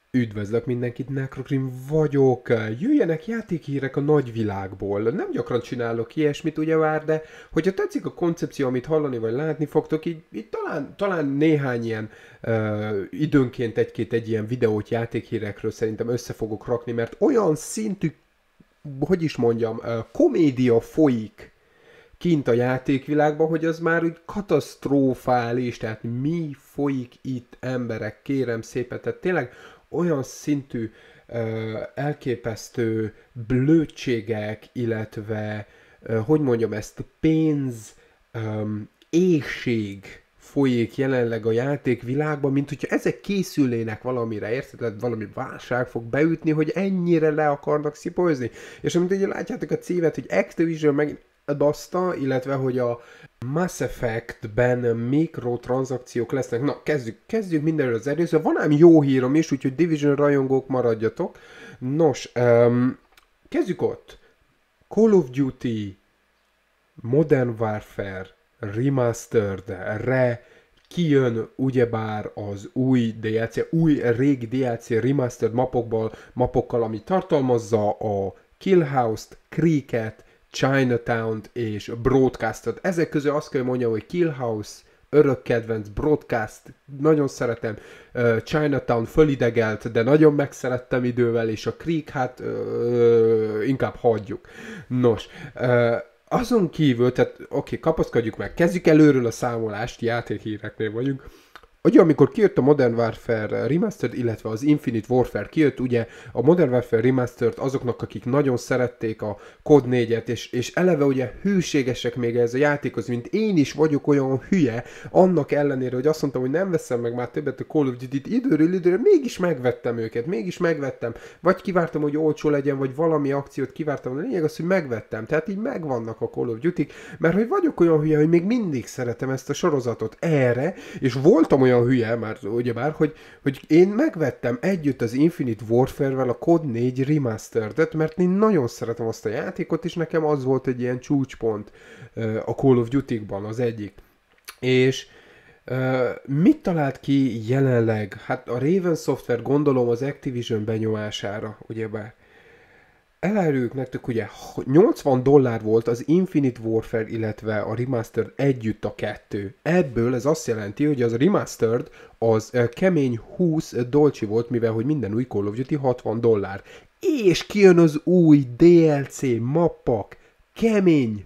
Üdvözlök mindenkit, Necrogrim vagyok! Jöjjenek játékhírek a nagyvilágból. Nem gyakran csinálok ilyesmit, ugyebár, de hogyha tetszik a koncepció, amit hallani vagy látni fogtok, így talán néhány ilyen időnként egy ilyen videót játékhírekről szerintem össze fogok rakni, mert olyan szintű, hogy is mondjam, komédia folyik kint a játékvilágban, hogy az már úgy katasztrofális, tehát mi folyik itt, emberek, kérem szépen, tehát tényleg olyan szintű elképesztő blödségek, illetve hogy mondjam ezt, pénz, éhség folyik jelenleg a játékvilágban, mint hogyha ezek készülnének valamire, érted? Tehát valami válság fog beütni, hogy ennyire le akarnak szipozni. És amint ugye látjátok a címet, hogy Activision meg baszta, illetve hogy a Mass Effect-ben mikrotranszakciók lesznek. Na, kezdjük mindenről az először. Van ám jó hírom is, úgyhogy Division rajongók maradjatok. Nos, kezdjük ott. Call of Duty Modern Warfare Remastered-re kijön ugyebár az új DLC, régi DLC Remastered mapokkal, ami tartalmazza a Kill House-t, Creek-et, Chinatown-t és Broadcast-ot. Ezek közül azt kell mondjam, hogy Kill House örök kedvenc, Broadcast nagyon szeretem, Chinatown fölidegelt, de nagyon megszerettem idővel, és a Creek hát inkább hagyjuk. Nos, azon kívül, tehát oké, kapaszkodjuk meg, kezdjük előről a számolást, játékhíreknél vagyunk. Ugye, amikor kijött a Modern Warfare Remastered, illetve az Infinite Warfare kijött, ugye a Modern Warfare Remastered azoknak, akik nagyon szerették a COD 4-et, és eleve ugye hűségesek még ez a játékhoz, mint én is vagyok olyan hülye, annak ellenére, hogy azt mondtam, hogy nem veszem meg már többet a Call of Duty-t, időről időre mégis megvettem őket, vagy kivártam, hogy olcsó legyen, vagy valami akciót kivártam, de lényeg az, hogy megvettem, tehát így megvannak a Call of Duty-k, mert hogy vagyok olyan hülye, hogy még mindig szeretem ezt a sorozatot erre, és voltam olyan hülye, már ugyebár, hogy én megvettem együtt az Infinite Warfare-vel a COD 4 Remastered-et, mert én nagyon szeretem azt a játékot, és nekem az volt egy ilyen csúcspont a Call of Duty-ban az egyik. És mit talált ki jelenleg? Hát a Raven Software gondolom az Activision benyomására, ugyebár. Eláruljuk nektek, ugye $80 volt az Infinite Warfare, illetve a Remastered együtt a kettő. Ebből ez azt jelenti, hogy az Remastered az kemény 20 dolcsi volt, mivel hogy minden új Call of Duty $60. És kijön az új DLC mappak, kemény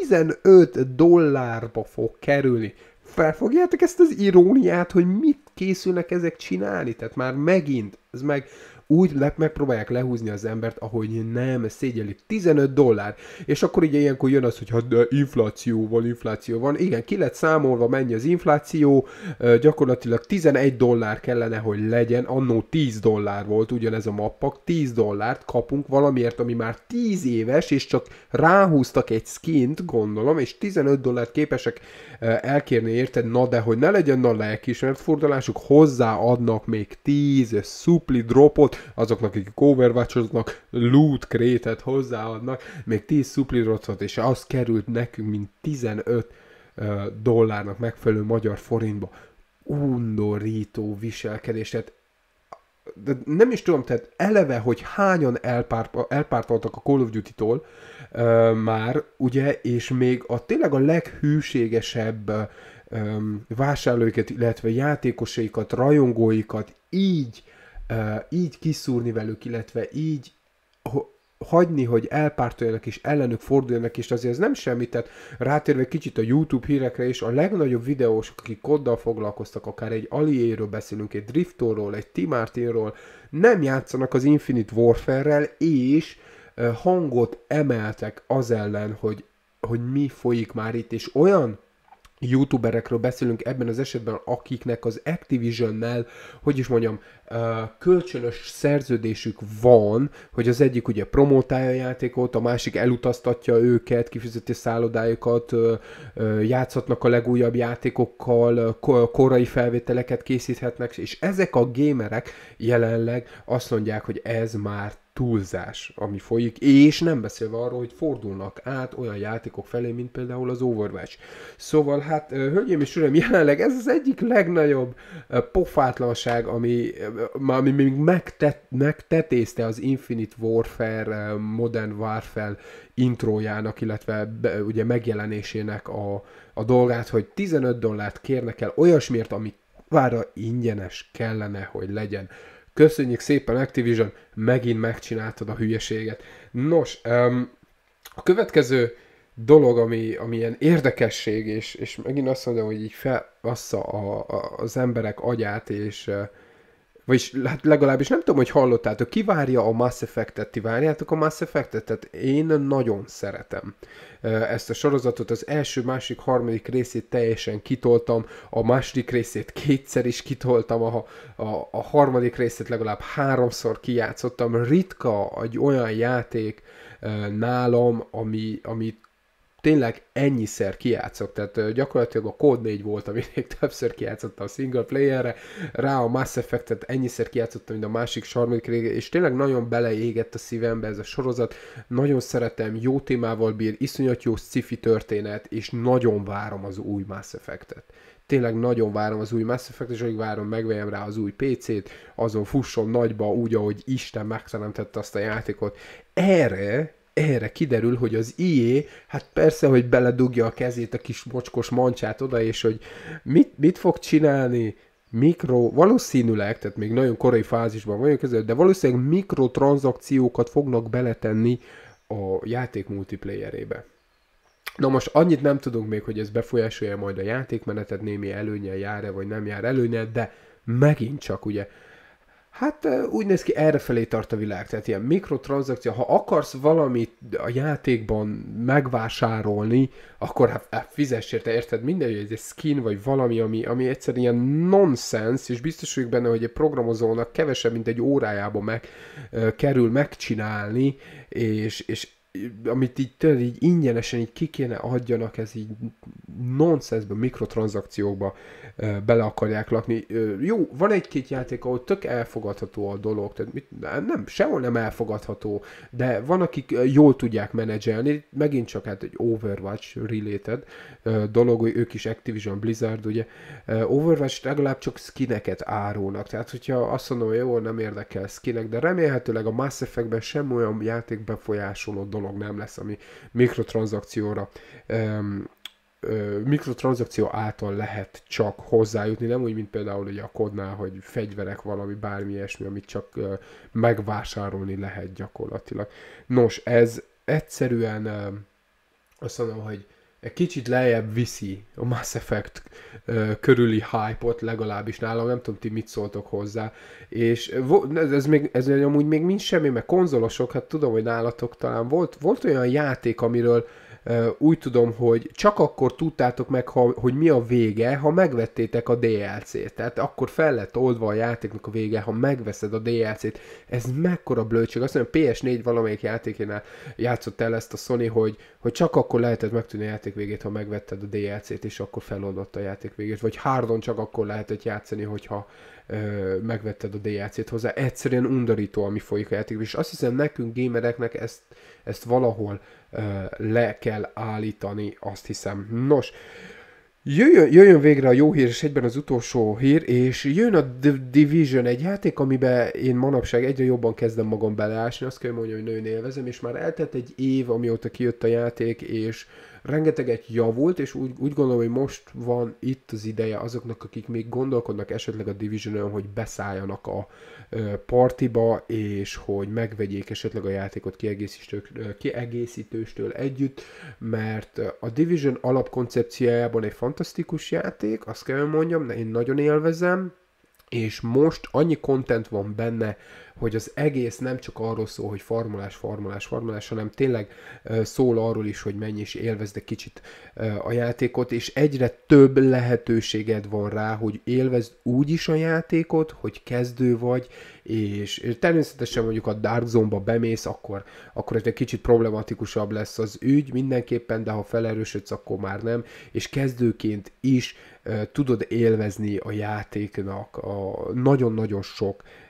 $15 fog kerülni. Felfogjátok ezt az iróniát, hogy mit készülnek ezek csinálni? Tehát már megint, ez meg úgy megpróbálják lehúzni az embert, ahogy nem szégyellik. $15. És akkor ugye ilyenkor jön az, hogy hát de infláció van. Igen, ki lett számolva, mennyi az infláció, gyakorlatilag $11 kellene, hogy legyen, annó $10 volt ugyanez a mappak, $10 kapunk valamiért, ami már 10 éves, és csak ráhúztak egy skint, gondolom, és $15 képesek elkérni érted, na de hogy ne legyen a lelkiismeret fordulásuk, hozzáadnak még 10 supli dropot, azoknak, akik overwatchoznak, loot crate-et hozzáadnak, még 10 supli dropot, és az került nekünk, mint $15 megfelelő magyar forintba. Undorító viselkedés, tehát de nem is tudom, tehát eleve, hogy hányan elpártoltak a Call of Duty-tól már, ugye, és még tényleg a leghűségesebb vásárlóikat, illetve játékosaikat, rajongóikat így kiszúrni velük, illetve így hagyni, hogy elpártoljanak és ellenük forduljanak, és azért ez nem semmi, tehát rátérve kicsit a YouTube hírekre is, a legnagyobb videósok, akik koddal foglalkoztak, akár egy Aliéről beszélünk, egy Driftorról, egy Tim Martinról, nem játszanak az Infinite Warfare-rel, és hangot emeltek az ellen, hogy mi folyik már itt, és olyan youtuberekről beszélünk ebben az esetben, akiknek az Activisionnel, hogy is mondjam, kölcsönös szerződésük van, hogy az egyik ugye promotálja a játékot, a másik elutaztatja őket, kifizeti szállodájukat, játszhatnak a legújabb játékokkal, korai felvételeket készíthetnek, és ezek a gamerek jelenleg azt mondják, hogy ez már túlzás, ami folyik, és nem beszélve arról, hogy fordulnak át olyan játékok felé, mint például az Overwatch. Szóval hát, hölgyeim és uraim, jelenleg ez az egyik legnagyobb pofátlanság, ami még megtetézte az Infinite Warfare, Modern Warfare intrójának, illetve ugye megjelenésének a dolgát, hogy $15 kérnek el olyasmiért, ami vára ingyenes kellene, hogy legyen. Köszönjük szépen, Activision, megint megcsináltad a hülyeséget. Nos, a következő dolog, ami ilyen érdekesség, és megint azt mondom, hogy így felvassza az emberek agyát, és vagyis hát legalábbis nem tudom, hogy hallottátok, ki várja a Mass Effect-et, ti várjátok a Mass Effect-et? Tehát én nagyon szeretem ezt a sorozatot, az első, második, harmadik részét teljesen kitoltam, a második részét kétszer is kitoltam, a harmadik részét legalább 3-szor kijátszottam. Ritka egy olyan játék nálam, ami tényleg ennyiszer kijátszok, tehát gyakorlatilag a Code 4 volt, ami még többször kijátszottam a single playerre, rá a Mass Effect-et ennyiszer kijátszottam, mint a másik harmadik rége, és tényleg nagyon beleégett a szívembe ez a sorozat, nagyon szeretem, jó témával bír, iszonyat jó sci-fi történet, és nagyon várom az új Mass Effect-et. Tényleg nagyon várom az új Mass Effect-et, és alig várom, megvegyem rá az új PC-t, azon fusson nagyba, úgy, ahogy Isten megteremtette azt a játékot. Erre kiderül, hogy az EA, hát persze, hogy beledugja a kezét, a kis mocskos mancsát oda, és hogy mit fog csinálni, valószínűleg, tehát még nagyon korai fázisban vagyunk ezzel, de valószínűleg mikrotranszakciókat fognak beletenni a játék multiplayerébe. Na most annyit nem tudunk még, hogy ez befolyásolja majd a játékmenetet, némi előnnyel jár-e, vagy nem jár előnnyel, de megint csak ugye, hát úgy néz ki, errefelé tart a világ, tehát ilyen mikrotranszakció, ha akarsz valamit a játékban megvásárolni, akkor hát fizess érte, érted? Mindegy, hogy ez egy skin, vagy valami, ami egyszerűen ilyen nonsense, és biztos vagyok benne, hogy egy programozónak kevesebb, mint egy órájában kerül megcsinálni, és amit így tényleg így ingyenesen így ki kéne adjanak, ez így nonsensbe, mikrotranszakciókba bele akarják lakni. Jó, van egy-két játék, ahol tök elfogadható a dolog, tehát nem, sehol nem elfogadható, de van, akik jól tudják menedzselni, megint csak hát egy Overwatch related dolog, hogy ők is Activision Blizzard, ugye, Overwatch legalább csak skineket árulnak, tehát hogyha azt mondom, hogy jó, nem érdekel skinek, de remélhetőleg a Mass Effect-ben sem olyan játék befolyásoló dolog nem lesz, ami mikrotranszakció által lehet csak hozzájutni, nem úgy, mint például ugye a kodnál, hogy fegyverek valami, bármi ilyesmi, amit csak megvásárolni lehet gyakorlatilag. Nos, ez egyszerűen azt mondom, hogy egy kicsit lejjebb viszi a Mass Effect körüli hype-ot, legalábbis nálam, nem tudom, ti mit szóltok hozzá, és ez amúgy még nincs semmi, mert konzolosok, hát tudom, hogy nálatok talán volt olyan játék, amiről úgy tudom, hogy csak akkor tudtátok meg, hogy mi a vége, ha megvettétek a DLC-t. Tehát akkor fel lett oldva a játéknak a vége, ha megveszed a DLC-t. Ez mekkora blödség. Azt mondom, PS4 valamelyik játékénál játszott el ezt a Sony, hogy csak akkor lehetett megtudni a játék végét, ha megvetted a DLC-t, és akkor feloldott a játék végét. Vagy Hardon csak akkor lehetett játszani, hogyha megvetted a DLC-t hozzá. Egyszerűen undorító, ami folyik a játékban. És azt hiszem, nekünk gamereknek ezt valahol le kell állítani, azt hiszem. Nos, jöjjön végre a jó hír, és egyben az utolsó hír, és jön a Division, egy játék, amiben én manapság egyre jobban kezdem magam beleásni, azt kell mondjam, hogy nagyon élvezem, és már eltelt egy év, amióta kijött a játék, és rengeteget javult, és úgy gondolom, hogy most van itt az ideje azoknak, akik még gondolkodnak esetleg a Division-on, hogy beszálljanak a partiba, és hogy megvegyék esetleg a játékot kiegészítőstől együtt, mert a Division alapkoncepciójában egy fantasztikus játék, azt kell mondjam, én nagyon élvezem, és most annyi content van benne, hogy az egész nem csak arról szól, hogy farmolás, hanem tényleg szól arról is, hogy menj és élvezd egy kicsit a játékot, és egyre több lehetőséged van rá, hogy élvezd úgy is a játékot, hogy kezdő vagy, és természetesen mondjuk a Dark Zone-ba bemész, akkor ez egy kicsit problematikusabb lesz az ügy mindenképpen, de ha felerősödsz, akkor már nem, és kezdőként is tudod élvezni a játéknak a nagyon-nagyon sok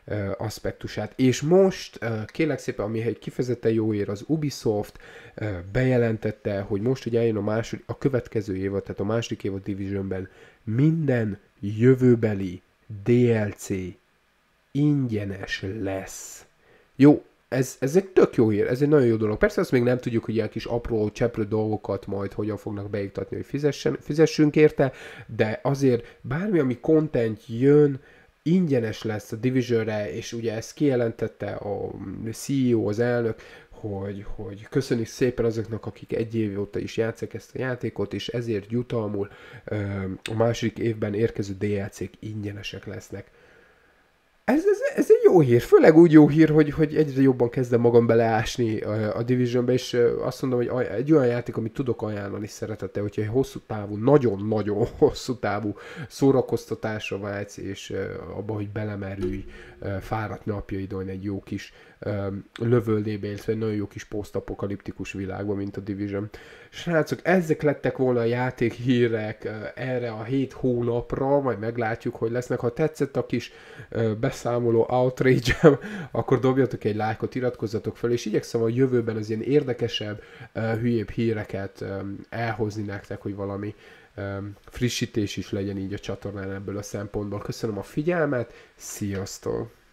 aspektusát. És most kérlek szépen, ami egy kifejezetten jó ér, az Ubisoft bejelentette, hogy most, hogy eljön a következő évad, tehát a második évad Divisionben minden jövőbeli DLC ingyenes lesz. Jó, ez egy tök jó hír, ez egy nagyon jó dolog. Persze azt még nem tudjuk, hogy ilyen kis apró, cseprő dolgokat majd hogyan fognak beiktatni, hogy fizessünk érte, de azért bármi, ami content jön, ingyenes lesz a Divisionre, és ugye ezt kijelentette a CEO, az elnök, hogy köszönjük szépen azoknak, akik egy év óta is játszák ezt a játékot, és ezért jutalmul a második évben érkező DLC-k ingyenesek lesznek. Ez egy jó hír, főleg úgy jó hír, hogy egyre jobban kezdem magam beleásni a Divisionbe, és azt mondom, hogy egy olyan játék, amit tudok ajánlani szeretettel, hogyha egy hosszú távú, nagyon-nagyon hosszú távú szórakoztatásra vágysz, és abba, hogy belemerülj fáradt napjaidon egy jó kis lövöldébe, illetve egy nagyon jó kis posztapokaliptikus világban, mint a Division. Srácok, ezek lettek volna a játékhírek erre a 7 hónapra, majd meglátjuk, hogy lesznek. Ha tetszett a kis beszámoló outrage-em, akkor dobjatok egy lájkot, iratkozzatok fel, és igyekszem a jövőben az ilyen érdekesebb, hülyébb híreket elhozni nektek, hogy valami frissítés is legyen így a csatornán ebből a szempontból. Köszönöm a figyelmet, sziasztok!